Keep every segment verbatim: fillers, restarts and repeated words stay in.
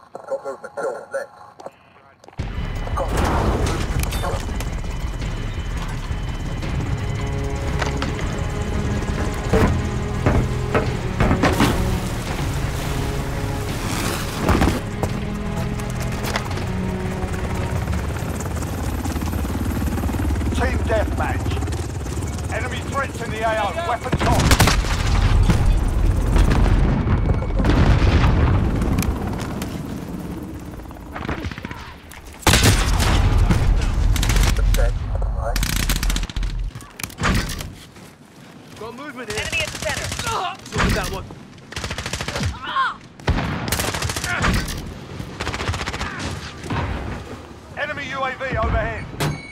Got movement. Still left. Team deathmatch. Enemy threats in the A O. Weapons on. Got movement here. Enemy at the center. Ah! Look at that one. Enemy U A V overhead.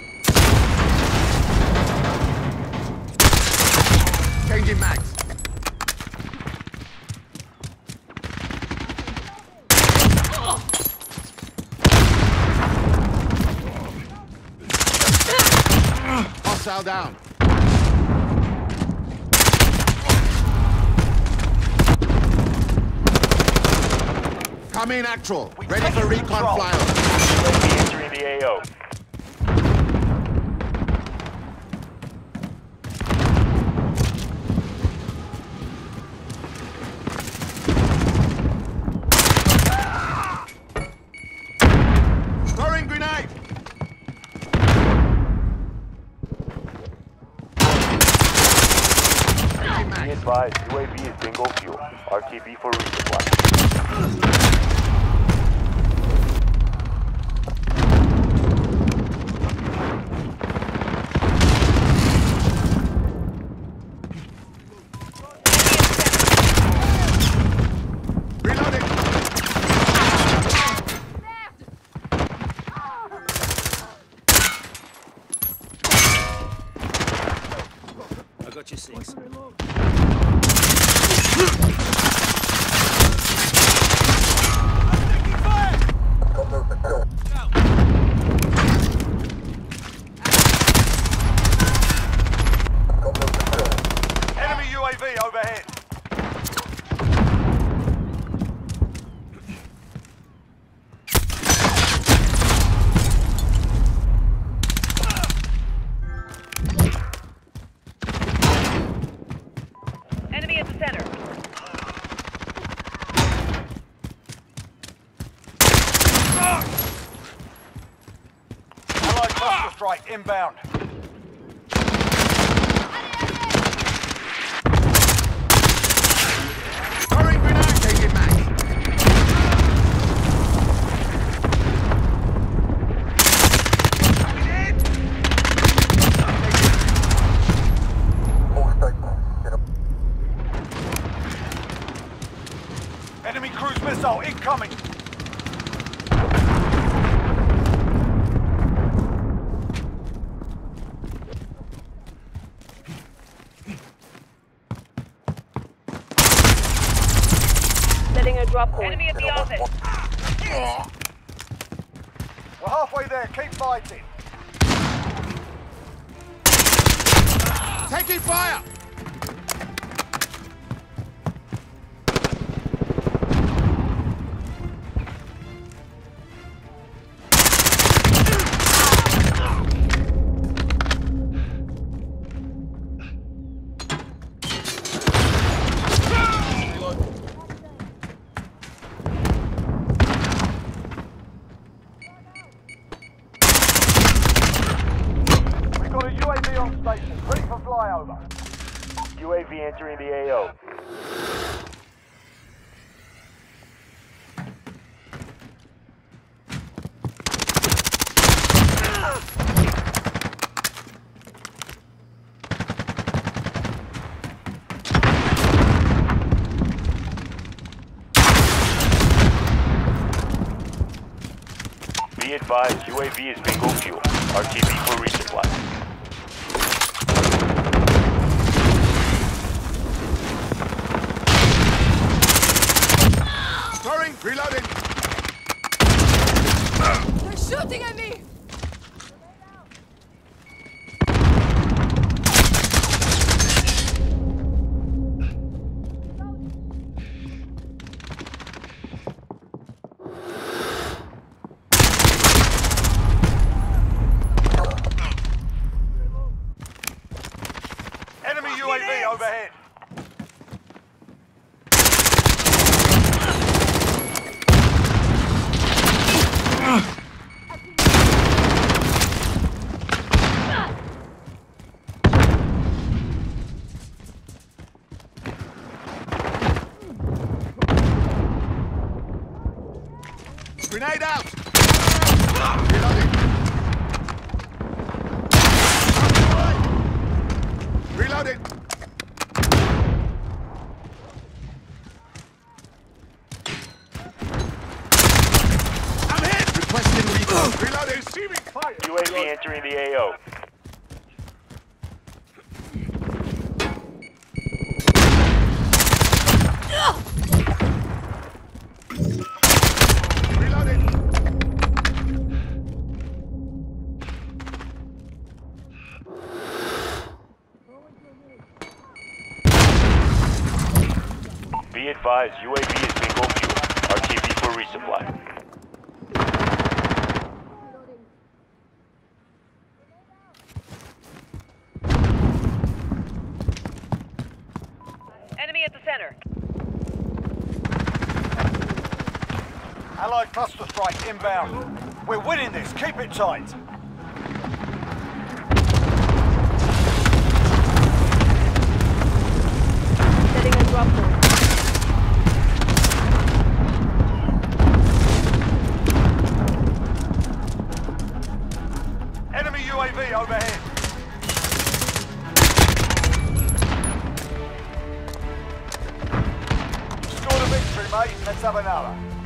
Changing mags. Hostile down. Come in actual. We Ready take for control. recon flyover. U A V entering the A O. Throwing grenade. Changing Be mags. advised, U A V is bingo fuel. R T B for resupply. Reloading. I got you six. Got movement. Still. Got movement. Still. Enemy U A V overhead. Enemy at the center. Allied cluster strike inbound. Throwing grenade. Changing mags. All stations. Get up. Enemy cruise missile incoming. Setting a drop point. Enemy at the office. We're halfway there. Keep fighting. Taking fire. We've got a U A V on station. Ready for flyover. U A V entering the A O. Be advised, U A V is bingo fuel. R T B for resupply. Throwing. Reloading. They're shooting at me! U A V overhead. Grenade out! Reloading. Reloading. I'm hit! Requesting recon. Reloading. Receiving fire. U A V entering the A O. Reloading. Be advised, U A V is bingo fuel. R T B for resupply. Enemy at the center. Allied cluster strike inbound. We're winning this. Keep it tight. Setting a drop point. Enemy U A V overhead. Scored a victory, mate. Let's have another.